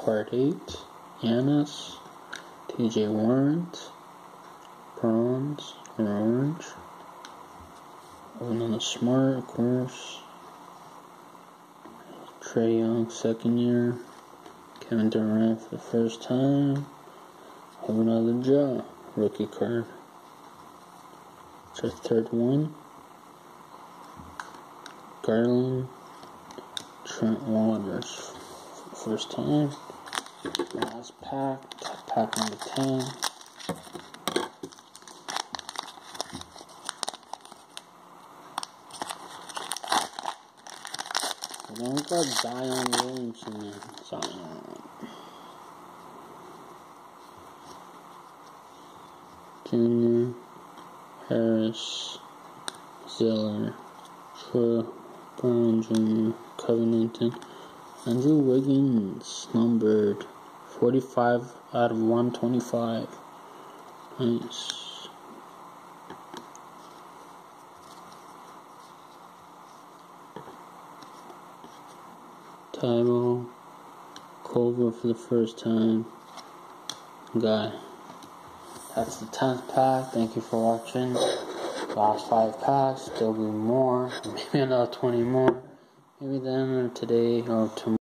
Card 8, Giannis, TJ Warrant, Bronze or Orange. Another Smart, of course. Trae Young, second year. Kevin Durant for the first time. Another Ja, rookie card. It's our third one. Garland, Trent Waters, first time. Last pack, pack number 10. We don't got Zion Williamson there. Zion. Junior, Harris, Zeller, Troy Brown Jr., Covington, Andrew Wiggins, numbered 45 out of 125. Nice. Tybo, Culver for the first time. Guy. That's the 10th pack. Thank you for watching. Last 5 packs. There'll be more. Maybe another 20 more. Maybe then or today or tomorrow.